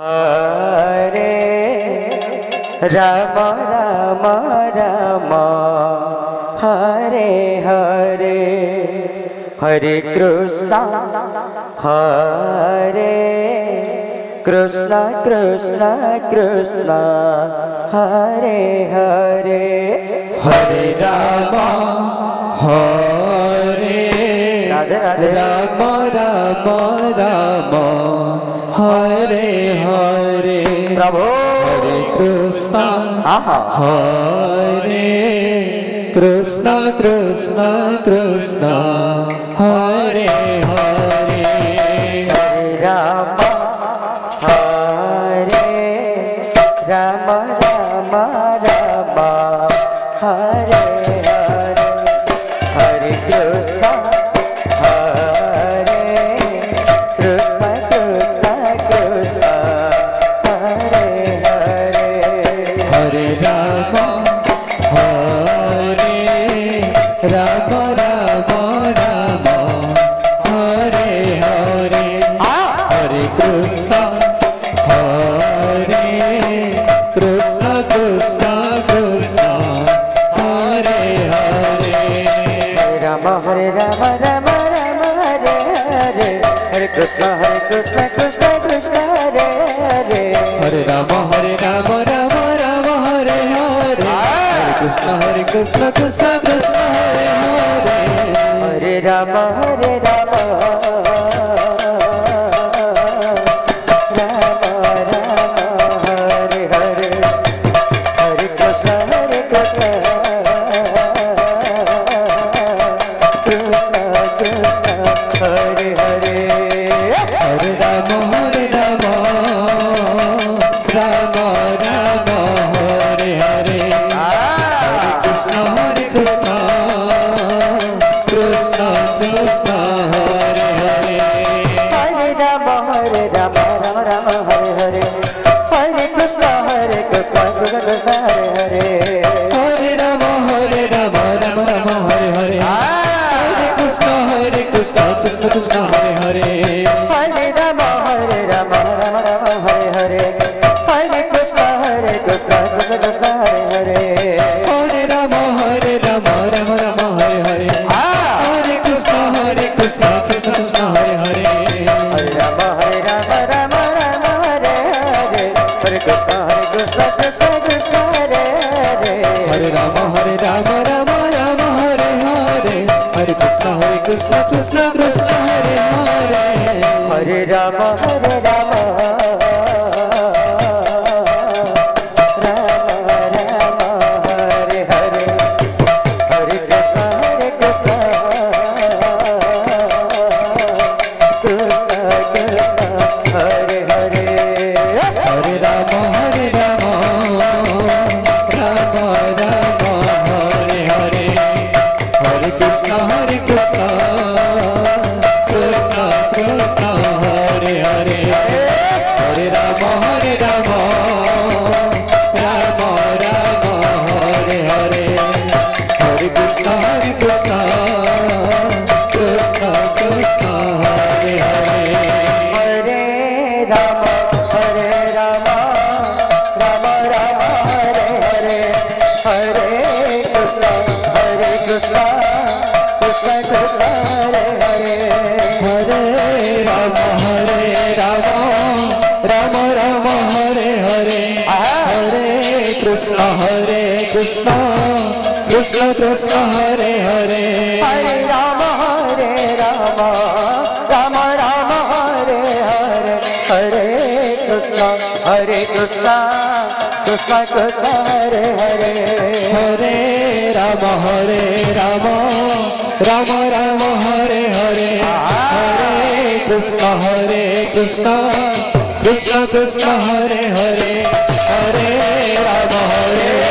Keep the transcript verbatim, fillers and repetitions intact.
हरे राम राम राम हरे हरे हरे कृष्ण हरे कृष्ण कृष्ण कृष्ण हरे हरे हरे राम हरे राधे राधे राम राम राम हरे हरे प्रभु हरे कृष्ण आहा हरे कृष्ण कृष्ण कृष्ण हरे हरे हरे राम हरे राम राम राम हरे हरे हरे कृष्ण हरे कृष्ण कृष्ण कृष्ण हरे हरे हरे राम हरे राम राम राम हरे हरे हरे कृष्ण हरे कृष्ण कृष्ण कृष्ण हरे हरे राम हरे राम राम राम हरे हरे हरे कृष्ण हरे कृष्ण कृष्ण कृष्ण हरे हरे हरे राम हरे राम राम राम हरे हरे हरे कृष्ण हरे कृष्ण कृष्ण कृष्ण हरे हरे हरे राम हरे राम राम राम हरे हरे हरे कृष्ण हरे कृष्ण कृष्ण कृष्ण हरे हरे हरे राम हरे राम राम राम हरे हरे हरे कृष्ण हरे कृष्ण कृष्ण कृष्ण हरे हरे हरे राम हरे राम राम राम हरे हरे हरे कृष्ण हरे कृष्ण कृष्ण कृष्ण हरे हरे हरे राम हरे राम राम राम हरे हरे हरे कृष्ण हरे कृष्ण कृष्ण कृष्ण हरे हरे हरे राम हरे राम राम राम हरे हरे हरे कृष्ण हरे कृष्ण कृष्ण कृष्ण हरे हरे हरे राम हरे राम राम राम हरे हरे हरे कृष्ण हरे कृष्ण कृष्ण कृष्ण हरे हरे हरे राम हरे राम राम राम हरे हरे हरे कृष्ण हरे कृष्ण कृष्ण कृष्ण हरे हरे हरे राम हरे राम राम राम हरे हरे हरे कृष्ण हरे कृष्ण कृष्ण कृष्ण हरे हरे हरे राम हरे राम राम राम हरे हरे हरे कृष्ण हरे कृष्ण कृष्ण कृष्ण हरे हरे हरे राम हरे राम राम राम हरे हरे हरे कृष्ण हरे कृष्ण कृष्ण कृष्ण हरे हरे हरे राम हरे राम राम राम हरे हरे हरे कृष्ण हरे कृष्ण कृष्ण कृष्ण हरे हरे हरे राम हरे राम राम राम हरे हरे हरे कृष्ण हरे कृष्ण कृष्ण कृष्ण हरे हरे हरे राम हरे राम राम राम हरे हरे हरे कृष्ण हरे कृष्ण कृष्ण कृष्ण हरे हरे हरे राम हरे राम राम राम हरे हरे हरे कृष्ण हरे कृष्ण कृष्ण कृष्ण हरे हरे हरे राम हरे राम राम राम हरे हरे हरे कृष्ण हरे कृष्ण कृष्ण कृष्ण हरे हरे हरे राम हरे